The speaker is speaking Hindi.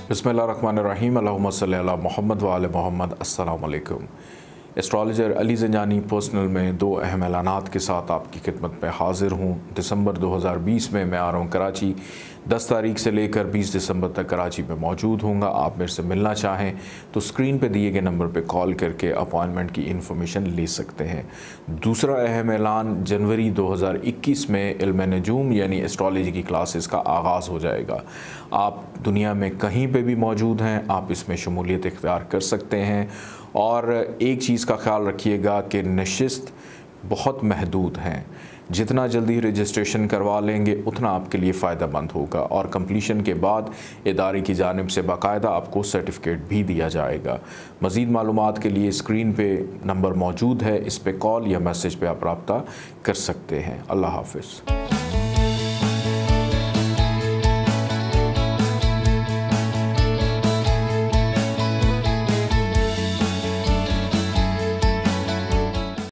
बिस्मिल्लाहिर्रहमानिर्रहीम अल्लाहुम्मा सल्ली अला मुहम्मद व आले मोहम्मद। अस्सलाम वालेकुम। एस्ट्रोलॉजर अली ज़ंजानी पर्सनल में दो अहम ऐलानात के साथ आपकी खिदमत में हाज़िर हूँ। दिसंबर 2020 में मैं आ रहा हूँ कराची। 10 तारीख से लेकर 20 दिसंबर तक कराची में मौजूद होऊंगा। आप मेरे से मिलना चाहें तो स्क्रीन पे दिए गए नंबर पे कॉल करके अपॉइंटमेंट की इन्फॉर्मेशन ले सकते हैं। दूसरा अहम ऐलान, जनवरी 2021 में इल्म नजूम यानी एस्ट्रोलॉजी की क्लासेस का आगाज़ हो जाएगा। आप दुनिया में कहीं पे भी मौजूद हैं, आप इसमें शमूलियत इख्तियार कर सकते हैं। और एक चीज़ का ख्याल रखिएगा कि नशिस्त बहुत महदूद हैं। जितना जल्दी रजिस्ट्रेशन करवा लेंगे उतना आपके लिए फ़ायदेमंद होगा और कंप्लीशन के बाद इदारे की जानिब से बाकायदा आपको सर्टिफिकेट भी दिया जाएगा। मज़ीद मालूमात के लिए स्क्रीन पे नंबर मौजूद है, इस पे कॉल या मैसेज पे आप रब्ता कर सकते हैं। अल्लाह हाफ़िज़।